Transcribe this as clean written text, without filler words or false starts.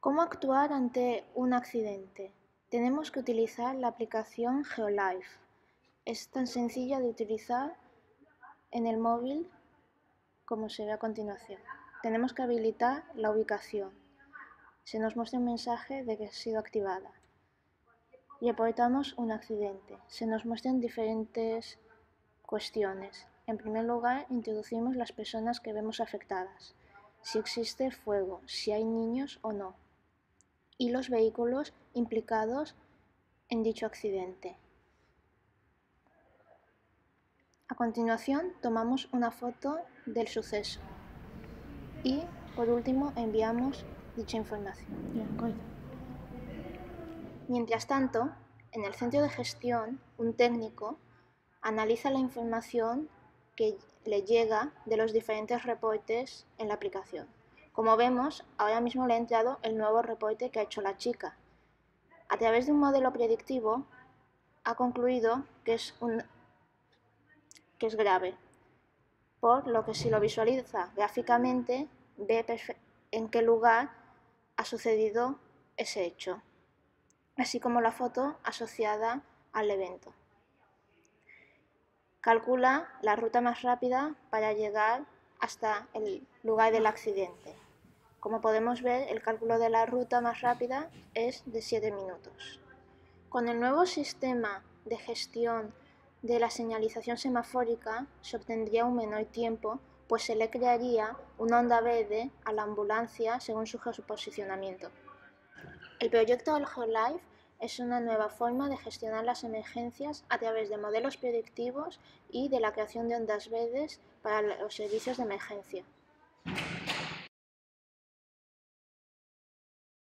¿Cómo actuar ante un accidente? Tenemos que utilizar la aplicación Geolife. Es tan sencilla de utilizar en el móvil como se ve a continuación. Tenemos que habilitar la ubicación. Se nos muestra un mensaje de que ha sido activada. Reportamos un accidente. Se nos muestran diferentes cuestiones. En primer lugar, introducimos las personas que vemos afectadas, si existe fuego, si hay niños o no, y los vehículos implicados en dicho accidente. A continuación, tomamos una foto del suceso y, por último, enviamos dicha información. Mientras tanto, en el centro de gestión, un técnico analiza la información que le llega de los diferentes reportes en la aplicación. Como vemos, ahora mismo le ha entrado el nuevo reporte que ha hecho la chica. A través de un modelo predictivo, ha concluido que es grave, por lo que si lo visualiza gráficamente, ve en qué lugar ha sucedido ese hecho, así como la foto asociada al evento. Calcula la ruta más rápida para llegar hasta el lugar del accidente. Como podemos ver, el cálculo de la ruta más rápida es de 7 minutos. Con el nuevo sistema de gestión de la señalización semafórica se obtendría un menor tiempo, pues se le crearía una onda verde a la ambulancia según su posicionamiento. El proyecto del Geolife es una nueva forma de gestionar las emergencias a través de modelos predictivos y de la creación de ondas verdes para los servicios de emergencia.